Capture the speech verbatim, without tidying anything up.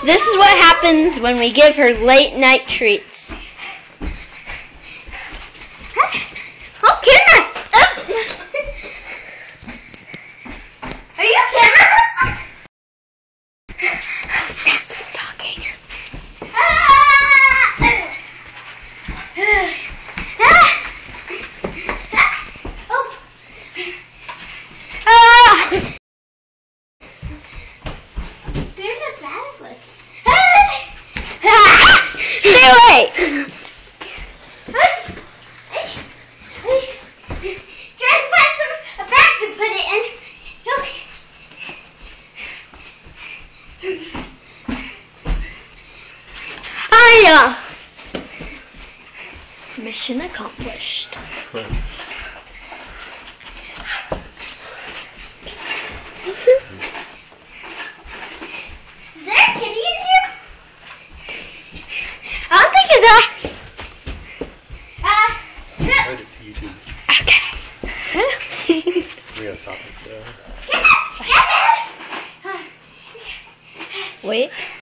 This is what happens when we give her late night treats. Oh, camera! Oh. Are you a camera person? Keep talking. Stay away! Try to find some a bag to put it in. Hiya! Mission accomplished. Is there a kitty in here? I don't think it's a. Uh, Edit to YouTube. okay. We gotta stop it there. Wait.